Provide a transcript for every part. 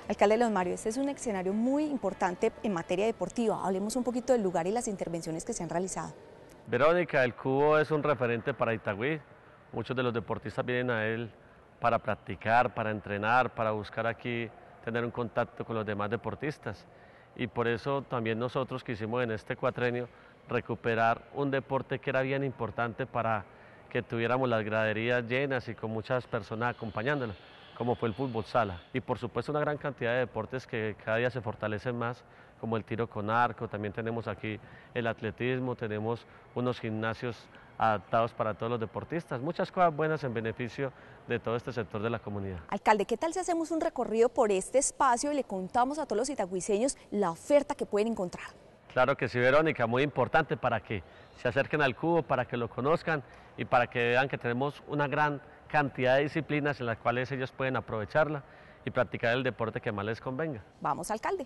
Alcalde León Mario, este es un escenario muy importante en materia deportiva. Hablemos un poquito del lugar y las intervenciones que se han realizado. Verónica, el cubo es un referente para Itagüí. Muchos de los deportistas vienen a él para practicar, para entrenar, para buscar aquí tener un contacto con los demás deportistas. Y por eso también nosotros quisimos en este cuatrenio recuperar un deporte que era bien importante para que tuviéramos las graderías llenas y con muchas personas acompañándonos, como fue el fútbol sala. Y por supuesto una gran cantidad de deportes que cada día se fortalecen más, como el tiro con arco, también tenemos aquí el atletismo, tenemos unos gimnasios adaptados para todos los deportistas, muchas cosas buenas en beneficio de todo este sector de la comunidad. Alcalde, ¿qué tal si hacemos un recorrido por este espacio y le contamos a todos los itagüiseños la oferta que pueden encontrar? Claro que sí, Verónica, muy importante para que se acerquen al cubo, para que lo conozcan y para que vean que tenemos una gran cantidad de disciplinas en las cuales ellos pueden aprovecharla y practicar el deporte que más les convenga. Vamos, alcalde.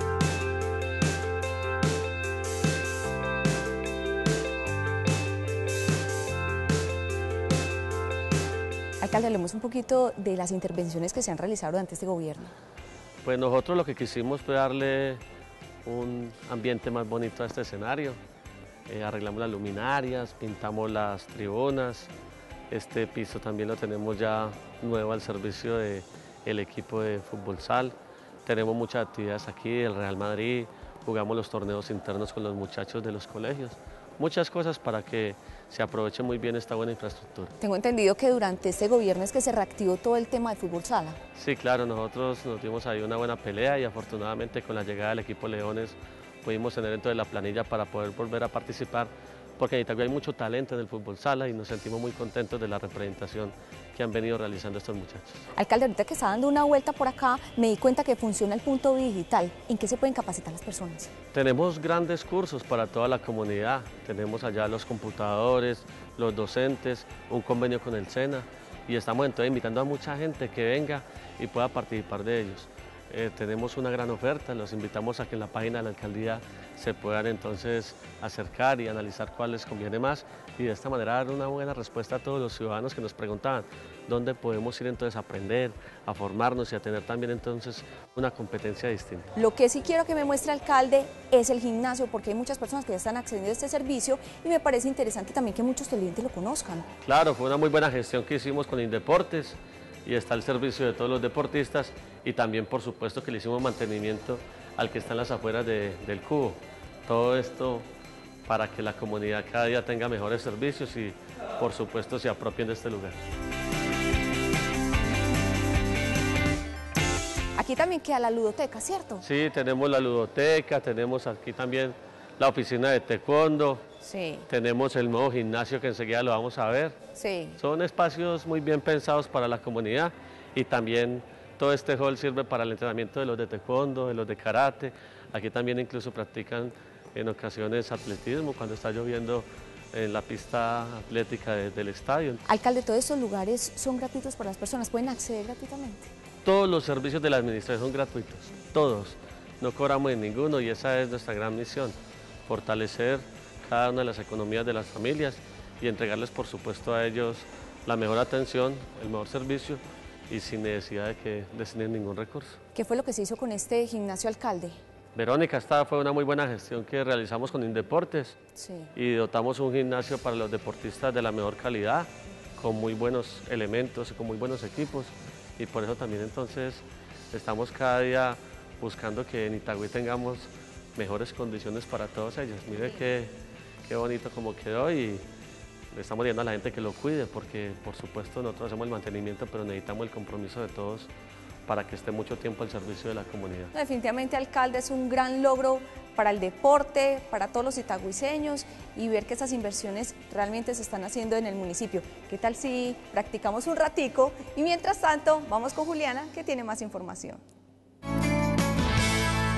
Alcalde, hablemos un poquito de las intervenciones que se han realizado durante este gobierno. Pues nosotros lo que quisimos fue darle un ambiente más bonito a este escenario. Arreglamos las luminarias, pintamos las tribunas. Este piso también lo tenemos ya nuevo al servicio del equipo de fútbol sal. Tenemos muchas actividades aquí, el Real Madrid, jugamos los torneos internos con los muchachos de los colegios. Muchas cosas para que se aproveche muy bien esta buena infraestructura. Tengo entendido que durante este gobierno es que se reactivó todo el tema de fútbol sala. Sí, claro, nosotros nos dimos ahí una buena pelea y afortunadamente con la llegada del equipo Leones pudimos tener entonces la planilla para poder volver a participar, porque en Itagüí hay mucho talento en el fútbol sala y nos sentimos muy contentos de la representación que han venido realizando estos muchachos. Alcalde, ahorita que está dando una vuelta por acá, me di cuenta que funciona el punto digital. ¿En qué se pueden capacitar las personas? Tenemos grandes cursos para toda la comunidad. Tenemos allá los computadores, los docentes, un convenio con el SENA y estamos entonces invitando a mucha gente que venga y pueda participar de ellos. Tenemos una gran oferta, los invitamos a que en la página de la alcaldía se puedan entonces acercar y analizar cuál les conviene más y de esta manera dar una buena respuesta a todos los ciudadanos que nos preguntaban dónde podemos ir entonces a aprender, a formarnos y a tener también entonces una competencia distinta. Lo que sí quiero que me muestre, alcalde, es el gimnasio, porque hay muchas personas que ya están accediendo a este servicio y me parece interesante también que muchos clientes lo conozcan. Claro, fue una muy buena gestión que hicimos con Indeportes y está al servicio de todos los deportistas y también por supuesto que le hicimos mantenimiento al que está en las afueras del cubo. Todo esto para que la comunidad cada día tenga mejores servicios y por supuesto se apropien de este lugar. Aquí también queda la ludoteca, ¿cierto? Sí, tenemos la ludoteca, tenemos aquí también la oficina de taekwondo, sí. Tenemos el nuevo gimnasio que enseguida lo vamos a ver. Sí. Son espacios muy bien pensados para la comunidad y también todo este hall sirve para el entrenamiento de los de taekwondo, de los de karate. Aquí también incluso practican en ocasiones atletismo cuando está lloviendo en la pista atlética del estadio. Alcalde, ¿todos estos lugares son gratuitos para las personas? ¿Pueden acceder gratuitamente? Todos los servicios de la administración son gratuitos, todos. No cobramos en ninguno y esa es nuestra gran misión, fortalecer cada una de las economías de las familias y entregarles por supuesto a ellos la mejor atención, el mejor servicio y sin necesidad de que destinen ningún recurso. ¿Qué fue lo que se hizo con este gimnasio, alcalde? Verónica, esta fue una muy buena gestión que realizamos con Indeportes y dotamos un gimnasio para los deportistas de la mejor calidad, con muy buenos elementos, con muy buenos equipos y por eso también entonces estamos cada día buscando que en Itagüí tengamos mejores condiciones para todos ellos. Mire qué bonito como quedó y le estamos diciendo a la gente que lo cuide porque por supuesto nosotros hacemos el mantenimiento pero necesitamos el compromiso de todos para que esté mucho tiempo al servicio de la comunidad. Definitivamente, alcalde, es un gran logro para el deporte, para todos los itagüiseños y ver que esas inversiones realmente se están haciendo en el municipio. ¿Qué tal si practicamos un ratico? Y mientras tanto, vamos con Juliana, que tiene más información.